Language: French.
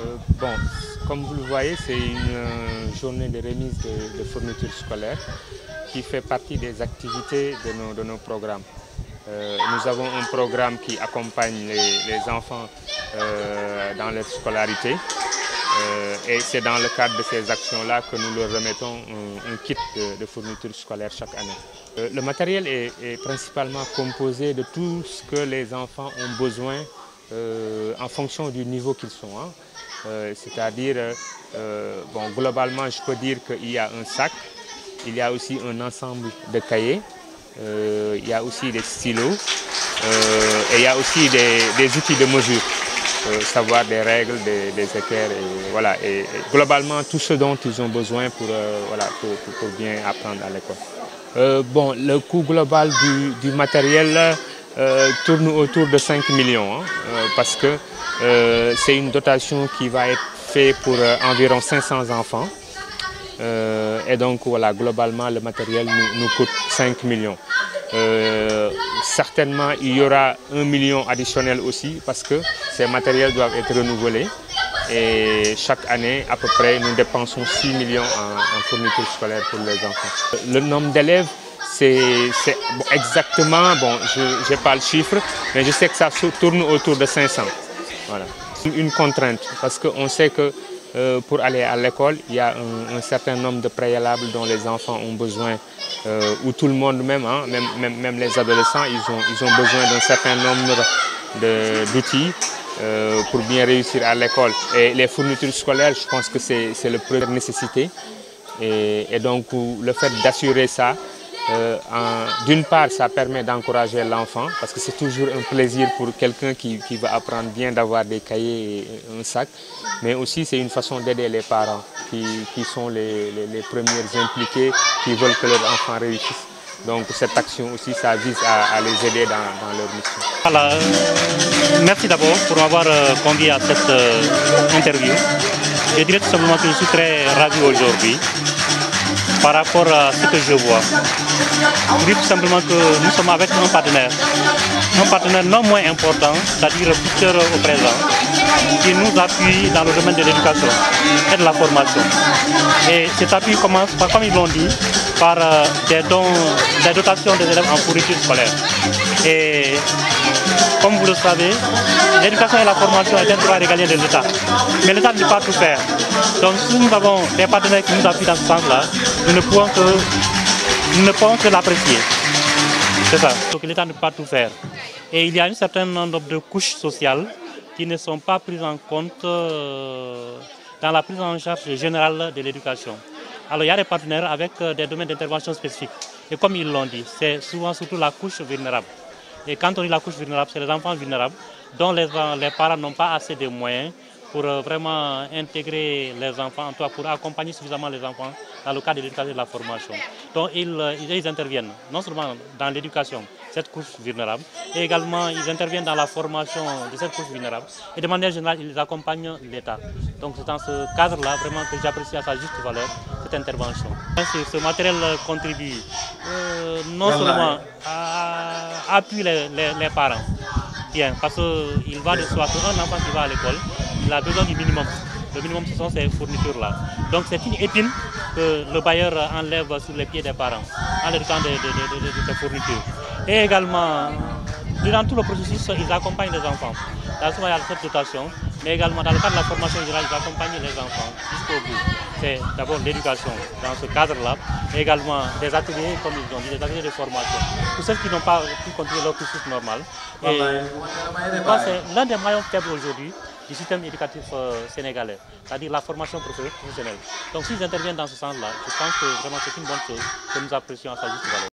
Bon, comme vous le voyez, c'est une journée de remise de fournitures scolaires qui fait partie des activités de nos programmes. Nous avons un programme qui accompagne les enfants dans leur scolarité et c'est dans le cadre de ces actions-là que nous leur remettons un kit de fournitures scolaires chaque année. Le matériel est principalement composé de tout ce que les enfants ont besoin en fonction du niveau qu'ils sont. C'est-à-dire, bon, globalement, je peux dire qu'il y a un sac, il y a aussi un ensemble de cahiers, il y a aussi des stylos et il y a aussi des outils de mesure, savoir des règles, des équerres, et, voilà, et globalement tout ce dont ils ont besoin pour, voilà, pour bien apprendre à l'école. Bon, le coût global du matériel tourne autour de 5 millions, parce que c'est une dotation qui va être faite pour environ 500 enfants. Et donc voilà, globalement le matériel nous coûte 5 millions. Certainement il y aura 1 million additionnel aussi parce que ces matériels doivent être renouvelés. Et chaque année, à peu près, nous dépensons 6 millions en fournitures scolaires pour les enfants. Le nombre d'élèves, c'est bon, exactement, bon, je n'ai pas le chiffre, mais je sais que ça tourne autour de 500. Voilà. Une contrainte, parce qu'on sait que pour aller à l'école, il y a un certain nombre de préalables dont les enfants ont besoin, ou tout le monde même, hein, même les adolescents, ils ont besoin d'un certain nombre d'outils pour bien réussir à l'école. Et les fournitures scolaires, je pense que c'est la première nécessité. Et donc le fait d'assurer ça, d'une part, ça permet d'encourager l'enfant, parce que c'est toujours un plaisir pour quelqu'un qui va apprendre bien d'avoir des cahiers et un sac, mais aussi c'est une façon d'aider les parents qui sont les premiers impliqués, qui veulent que leurs enfants réussissent. Donc cette action aussi, ça vise à les aider dans leur mission. Voilà, merci d'abord pour m'avoir convié à cette interview. Je dirais tout simplement que je suis très ravi aujourd'hui par rapport à ce que je vois. Je dis tout simplement que nous sommes avec un partenaire non moins important, c'est-à-dire Pictures au présent, qui nous appuie dans le domaine de l'éducation et de la formation. Et cet appui commence par, comme ils l'ont dit, par des dotations des élèves en fourniture scolaire. Et comme vous le savez, l'éducation et la formation est un droit régalien de l'État. Mais l'État ne peut pas tout faire. Donc si nous avons des partenaires qui nous appuient dans ce sens-là, nous ne pouvons que l'apprécier. C'est ça. Donc l'État ne peut pas tout faire. Et il y a un certain nombre de couches sociales qui ne sont pas prises en compte dans la prise en charge générale de l'éducation. Alors il y a des partenaires avec des domaines d'intervention spécifiques. Et comme ils l'ont dit, c'est souvent surtout la couche vulnérable. Et quand on dit la couche vulnérable, c'est les enfants vulnérables dont les parents n'ont pas assez de moyens pour vraiment intégrer les enfants, en tout cas pour accompagner suffisamment les enfants dans le cadre de l'éducation et de la formation. Donc ils interviennent non seulement dans l'éducation, cette couche vulnérable, et également ils interviennent dans la formation de cette couche vulnérable. Et de manière générale, ils accompagnent l'État. Donc c'est dans ce cadre-là vraiment que j'apprécie à sa juste valeur cette intervention. Ce matériel contribue non seulement à appuyer les parents, bien, parce qu'il va de soi qu'un enfant qui va à l'école, il a besoin du minimum. Le minimum, ce sont ces fournitures-là. Donc c'est une épine que le bailleur enlève sur les pieds des parents en leur donnant des fournitures. Et également, durant tout le processus, ils accompagnent les enfants. Dans ce cas, il y a cette dotation, mais également dans le cadre de la formation générale, ils accompagnent les enfants jusqu'au bout. C'est d'abord l'éducation dans ce cadre-là, mais également des ateliers, comme ils ont dit, des ateliers de formation. Pour ceux qui n'ont pas pu continuer leur cursus normal. Et je pense que c'est l'un des maillons faibles aujourd'hui du système éducatif sénégalais, c'est-à-dire la formation professionnelle. Donc s'ils interviennent dans ce sens-là, je pense que vraiment c'est une bonne chose que nous apprécions à sa juste valeur.